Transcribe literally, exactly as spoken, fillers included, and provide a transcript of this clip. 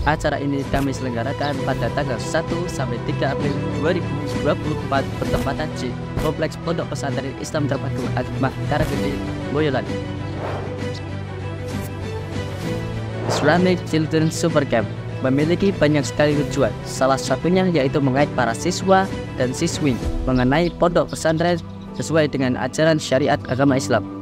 Acara ini kami selenggarakan pada tanggal satu sampai tiga April dua ribu dua puluh empat bertempatan di Kompleks Pondok Pesantren Islam Terpadu Al-Hikmah Karanggede, Boyolali. Islamic Children Super Camp memiliki banyak sekali tujuan, salah satunya yaitu mengait para siswa dan siswi mengenai pondok pesantren sesuai dengan ajaran syariat agama Islam.